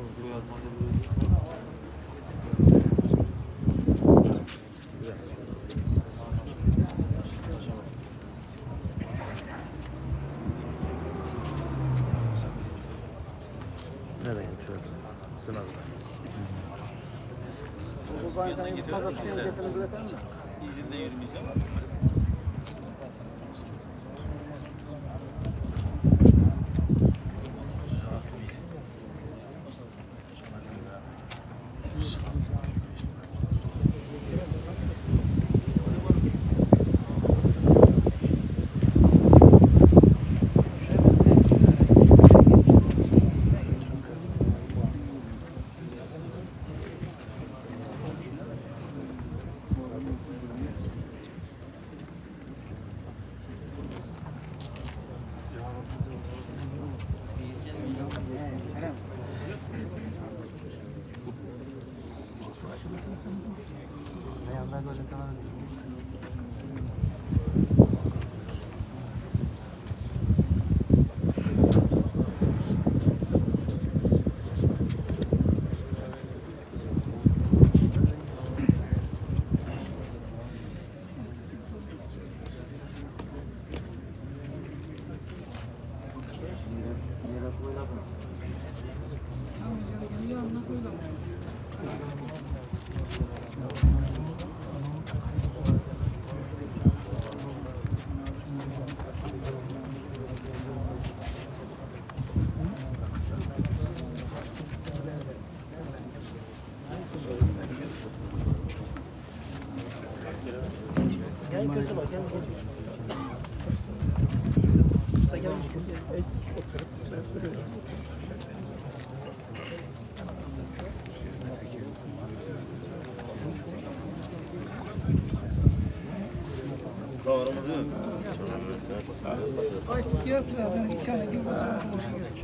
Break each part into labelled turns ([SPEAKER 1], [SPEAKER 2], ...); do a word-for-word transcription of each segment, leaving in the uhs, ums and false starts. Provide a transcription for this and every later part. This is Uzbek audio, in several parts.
[SPEAKER 1] Yerlerden içeri girip oturmak hoş gerek.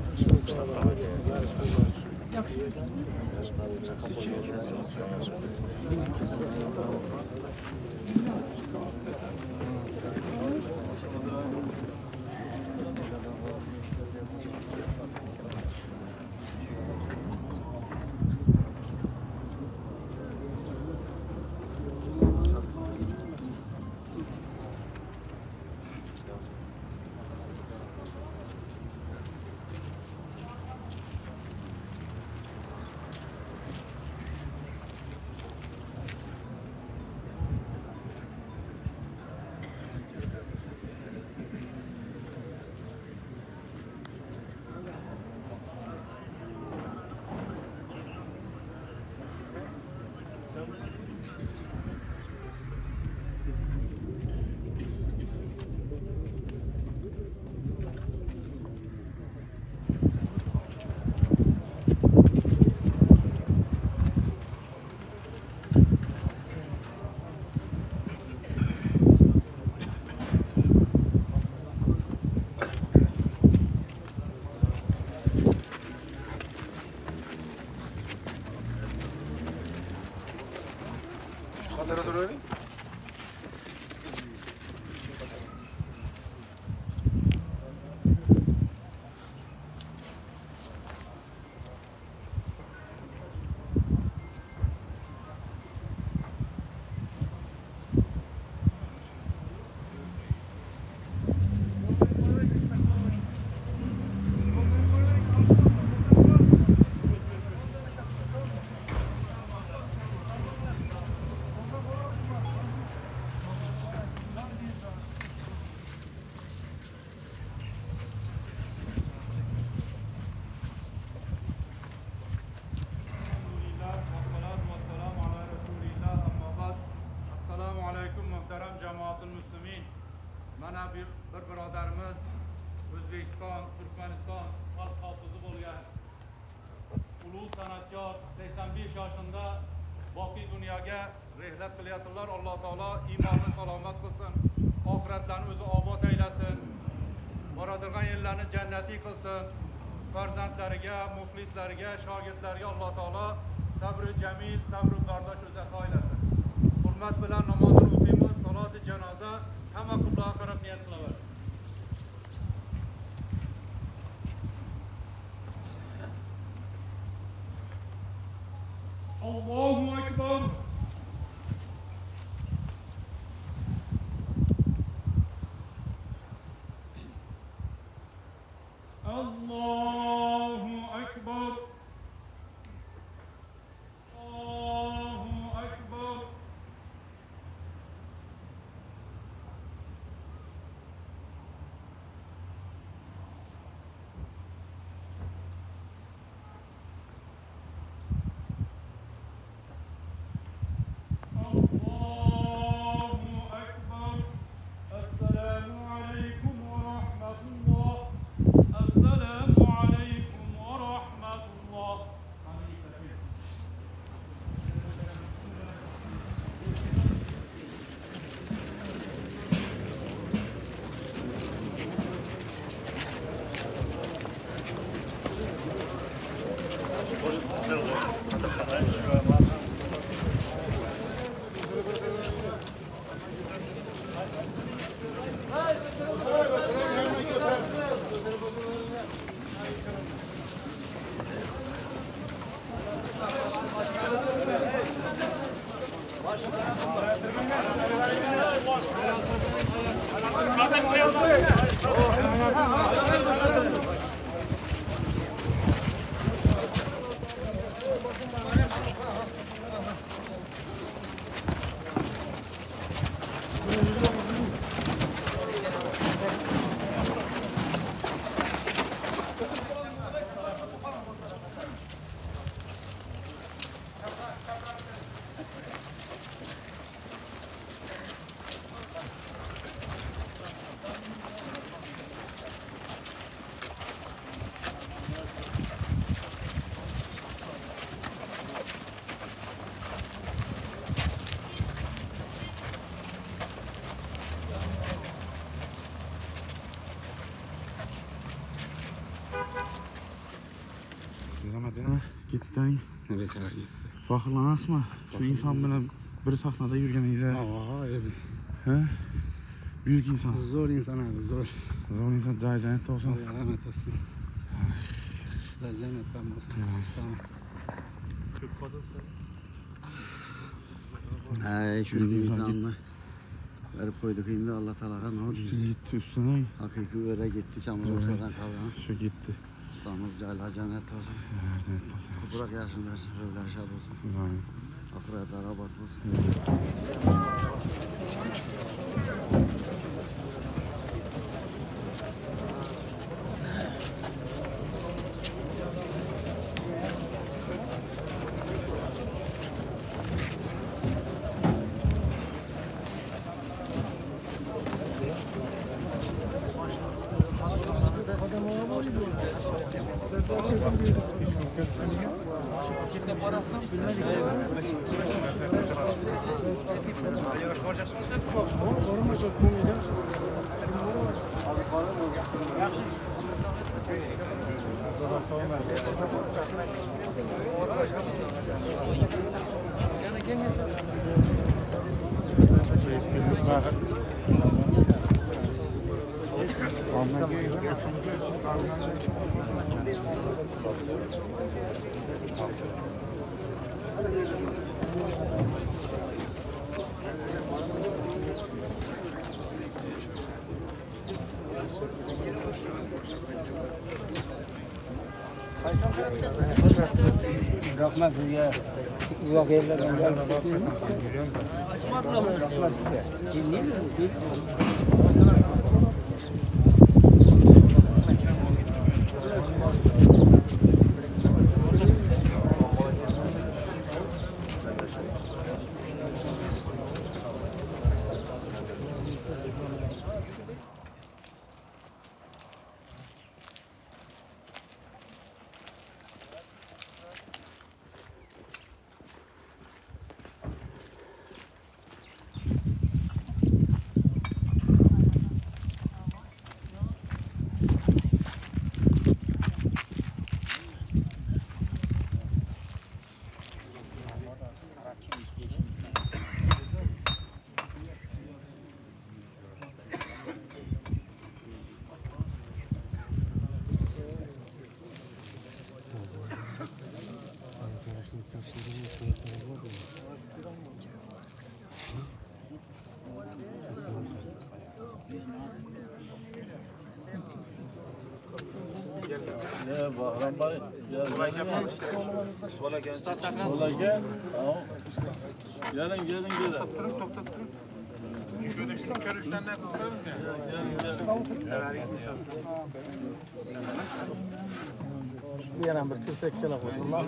[SPEAKER 1] Yakışık.
[SPEAKER 2] Mana bir, bir birodarimiz O'zbekiston, Turkmaniston xalq hofizi bo'lgan ulug' san'atkor sakson besh yoshida boqiy dunyoga rihlat qilyaptilar. Alloh taolo iymonni salomat qilsin, oxiratlarni o'zi obod aylasin, boradigan yerlarni jannatiy qilsin, farzandlariga, muxlislariga, shogirdlariga Alloh taolo sabr jamil, sabr bardosh o'zi ato aylasin. Hurmat bilan namozni o'qiymiz, saloti janoza hamma qiblaga qarab niyat qilaveramiz. Allahu Ekber. Allahu Ekber. Allahu Ekber.
[SPEAKER 3] Madina gittin.
[SPEAKER 4] Evet abi gitti.
[SPEAKER 3] Faxrlanasmı? Şu insan bilen bir sahnada yürügenizde.
[SPEAKER 4] Aa evet.
[SPEAKER 3] He? Büyük insan.
[SPEAKER 4] Zor insan abi zor.
[SPEAKER 3] Zor insan cay cennet olsun.
[SPEAKER 4] Allah rahmet olsun. Allah cennetten olsun. İstanbul. Ay şu
[SPEAKER 3] Büyük insan
[SPEAKER 4] insanla verip koyduk indi Allah Teala'ya ne oldu?
[SPEAKER 3] Üstüne gitti üstüne.
[SPEAKER 4] Hakiki öyle gitti çamur
[SPEAKER 3] Evet.
[SPEAKER 4] ortadan kalan.
[SPEAKER 3] Şu gitti.
[SPEAKER 4] İstanbul cayla cennet olsun.
[SPEAKER 3] Evet, cennet olsun.
[SPEAKER 4] Bırak yaşın versin, öyle şad olsun.
[SPEAKER 3] İbrahim.
[SPEAKER 4] Ahirete arabat olsun.
[SPEAKER 5] Rahmet ya. Uzak evlerden geldi. Açmadılar mı? Rahmet ya. Dinliyor musun?
[SPEAKER 6] Gelin gelin gelin.
[SPEAKER 5] Bir yana bir kırk kilo koydular.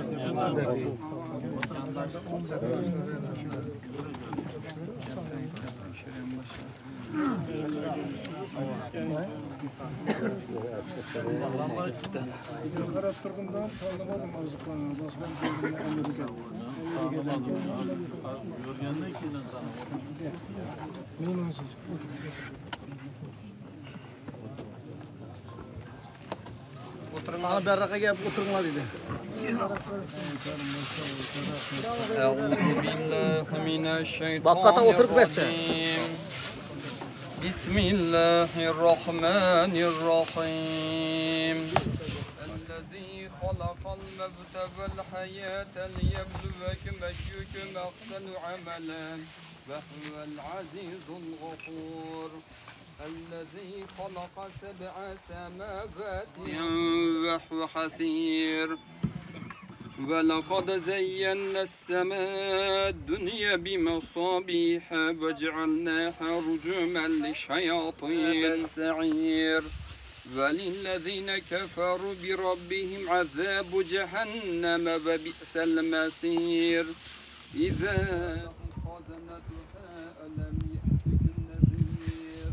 [SPEAKER 1] Karab turgumdan tanımadım azıklarını.
[SPEAKER 6] Görgenden kimden tanımadın?
[SPEAKER 5] Bana berraka gelip oturma dedi.
[SPEAKER 7] أعوذ بالله من
[SPEAKER 5] Bakkata
[SPEAKER 7] الشيطان
[SPEAKER 5] oturup verse.
[SPEAKER 7] الرجيم بسم الله الرحمن الرحيم الذي خلق الموت والحياة ليبلوكم أيكم أحسن عملا وهو العزيز الغفور الذي خلق سبع سماوات وهو حسير ولقد زينا السماء الدنيا بمصابيح وجعلناها رجوما للشياطين السعير وللذين كفروا بربهم عذاب جهنم وبئس المصير إذا خزنتها ألم يأتكم نذير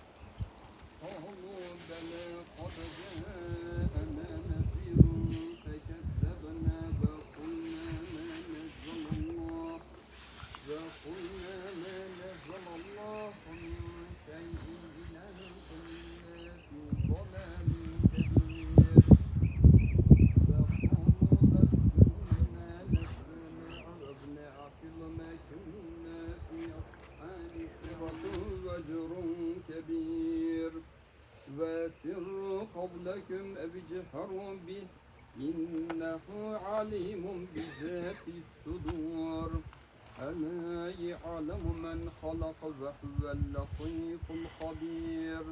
[SPEAKER 7] قالوا بلى قد جاءنا نذير فكذبنا وقلنا ما نزل الله وقلنا ما نزل الله من شيء إن أنتم إلا في ضلال كبير وقالوا بل كنا نسمع وابنعقل ما كنا في أصحاب السرة وجر كبير وسروا قولكم أو اجهروا به إنه عليم بذات الصدور ألا يعلم من خلق وهو اللطيف الخبير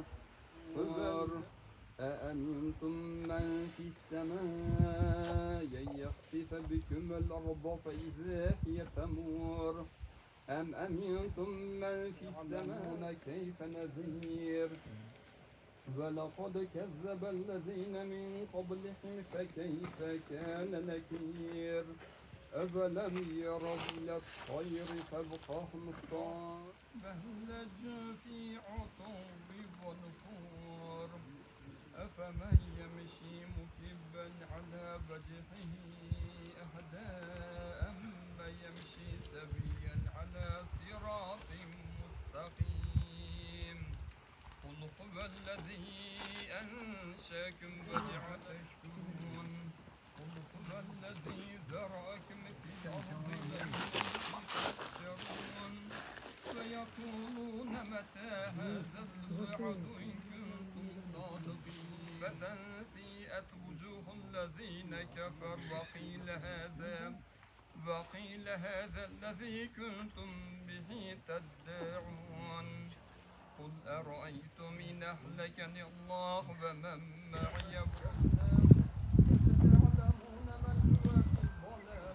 [SPEAKER 7] أأمنتم من في السماء يخسف بكم الأرض فإذا هي تمور أم أمنتم من في السماء كيف نذير ولقد كذب الذين من قبلهم فكيف كان نكير أفلم يروا إلى الطير فوقهم فهلجوا في عطو ونفور أفمن يمشي مكبا على وجهه أهدى أما يمشي سويا على صراط مستقيم قل هو الذي أنشاكم وجعل تشكرون قل هو الذي ذرأكم في الأرض تفكرون فيقولون متى هذا الوعد إن كنتم صادقين فتنسيئت وجوه الذين كفروا وقيل هذا وقيل هذا الذي كنتم به تدعون قل أرأيتم إن أهلكني الله ومن معي تعلمون من هو في ضلال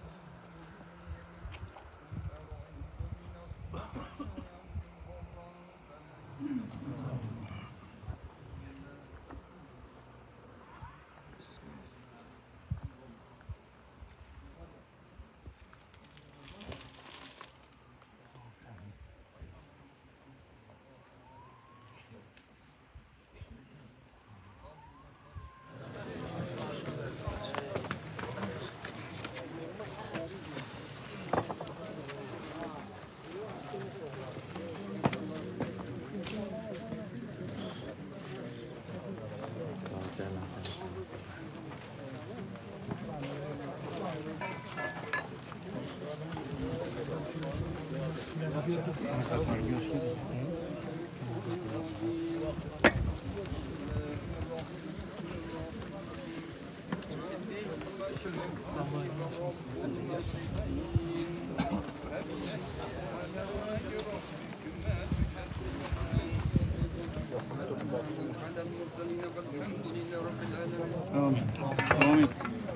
[SPEAKER 7] على المرسلين والحمد لله رب العالمين.
[SPEAKER 6] آمين آمين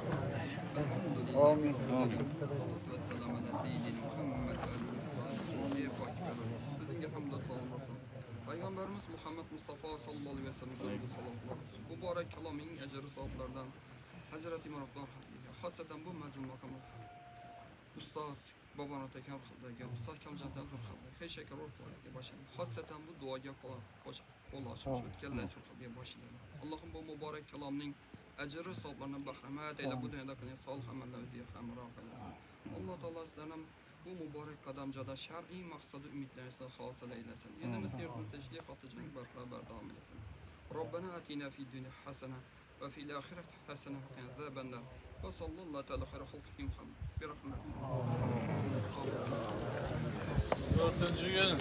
[SPEAKER 5] Amin.
[SPEAKER 7] Salatu vesselam ala seyyidina Muhammed ve alihi ve sahbihi. Bizga hamd salom olsun. Peygamberimiz Muhammed Mustafa sallallahu aleyhi ve sellem mübarek kalamin ecri sahiplerden Hazreti Muratlar hasreten bu mezun makamı Ustaz babana teker kıldırgen Ustaz Kamcan'dan kıldırgen her şeker ortaya başladı. Hasreten bu duaya koş kol açmış ötkenler çok başladı. Allah'ın bu mübarek kalamının ecri sahiplerine bahremet eyle bu dünyada kılın salih ameller ziya hamra kılın. Allah Teala sizlerden bu mübarek kadamcada şer'i maksadı ümitlerinizi hasıl eylesin. Yine mesirden teclif atıcının beraber devam eylesin. Rabbena atina fi dünya hasene ve fil ahireti hasene ve kâne azâben nâr. Ve sallallahu teâlâ hayra halkı Muhammed. Bir rahmet.
[SPEAKER 6] Dördüncü gün.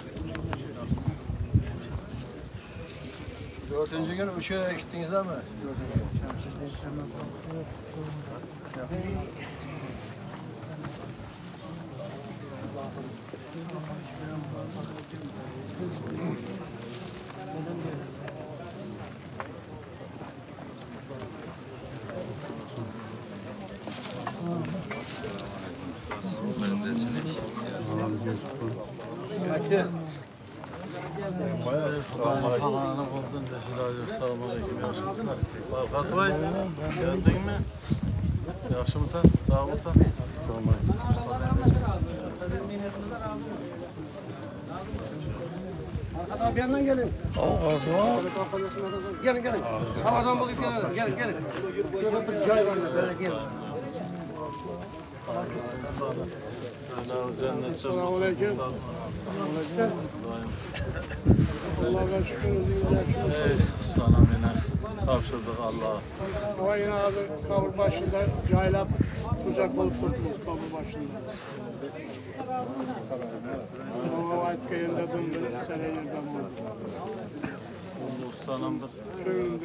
[SPEAKER 5] Dördüncü gün ışığı ektiniz ama.
[SPEAKER 6] Bayağı falan oldun da Hilal selamun aleyküm yaşımsın. Farkat Bey geldin mi? Yaşımsın sağ olsan. Selamun aleyküm.
[SPEAKER 1] Arkadaşlar bir yandan gelin. Gelin gelin. Havadan bulup gelin. Gelin gelin. Şurada bir çay var. Böyle gelin.
[SPEAKER 6] Selamun aleyküm.
[SPEAKER 1] Allah'a şükür.
[SPEAKER 6] Ey sana beni tavşırdık Allah'a.
[SPEAKER 8] Ama yine abi kabul başında caylap kucak olup kurtulmuş kabul başında. Ama vayet yerinde döndü, sene yerden buldu.
[SPEAKER 6] Bu ustanımdır.
[SPEAKER 8] Köyünde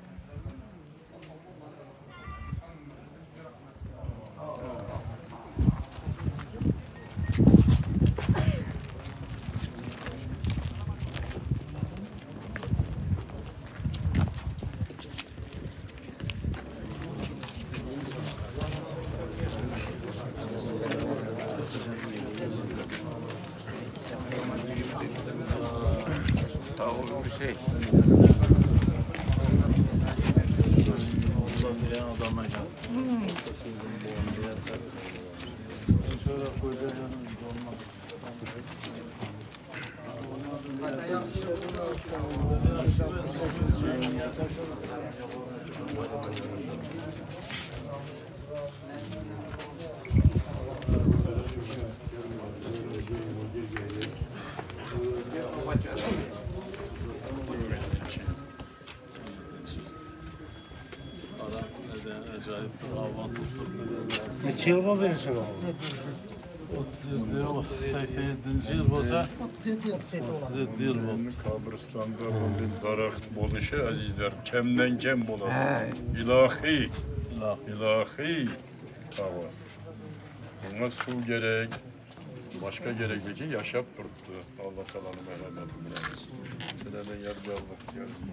[SPEAKER 6] Neçə yıl oldu yaşın o? otuz yedi yıl, seksen yedinci yıl olsa otuz yedi yıl oldu.
[SPEAKER 9] Kabristanda bu daraxt boluşu azizler kemden kem bolar. İlahi, ilahi hava. Buna su gerek, başka gerekli ki yaşap durdu. Allah Teala'nın merhameti bilen. Seneden yardım almak yardım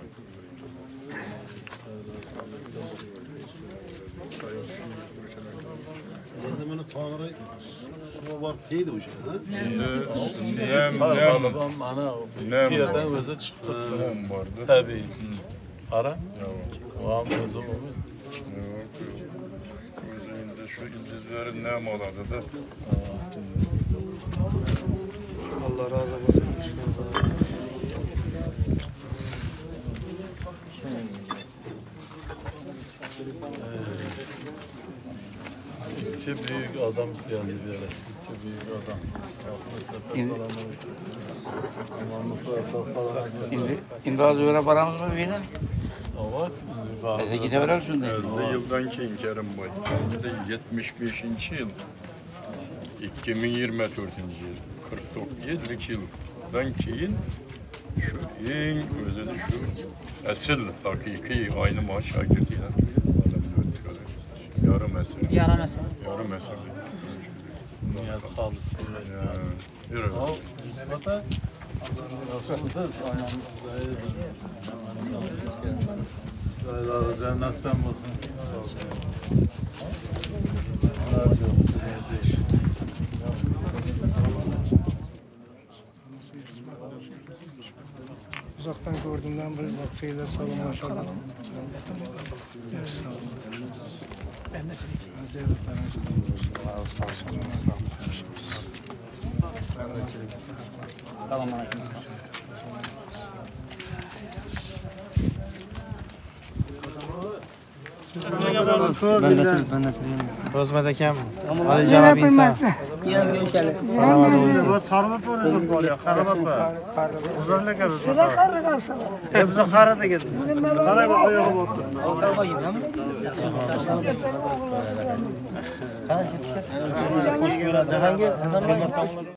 [SPEAKER 6] Bunu Tanrı su var deydi hocam.
[SPEAKER 9] Nem, nem.
[SPEAKER 6] Ana
[SPEAKER 9] Nem.
[SPEAKER 6] Yerden özü çıktı.
[SPEAKER 9] Nem vardı.
[SPEAKER 6] Tabii. Ara. Var mı özü olmuyor?
[SPEAKER 9] Yok. Gözünde şu ildizlerin nem oladı da.
[SPEAKER 6] Allah razı olsun. İki büyük adam geldi bir yere. İki büyük adam.
[SPEAKER 5] Şimdi, şimdi az öyle paramız mı yine?
[SPEAKER 6] Var.
[SPEAKER 5] Bize gideverir şimdi.
[SPEAKER 9] elli yıldan keyin Kerim Bey. Şimdi yetmiş beşinci yıl. iki bin yirmi dördüncü yıl. kırk dokuz yıllık yıldan keyin şu en özeli şu esil hakiki aynı maaşa girdiler. Yarım esir.
[SPEAKER 5] Yarım esir.
[SPEAKER 9] Yarım esir.
[SPEAKER 6] Niyet kaldı.
[SPEAKER 9] Evet.
[SPEAKER 6] O, zaten Yaxşımısınız? Sayıları cennetten olsun.
[SPEAKER 8] Uzaktan gördüğümden beri bak şeyler sağlam maşallah. Evet, sağ olun. Ben de
[SPEAKER 5] Selamun aleyküm. Ben de siz, ben de siz.
[SPEAKER 3] Rozmet akam, Alijon abi inson.
[SPEAKER 5] Gel görüşelim.
[SPEAKER 3] Bu tarma polisim bor ya, qarab apa. Uzunlik abi. Sizlar qarab qalsalar. Hepsi qarada ketdi. Qarab oyog'i bo'ldi. Yaxshi. Qo'shib yurasiz. Jahongir,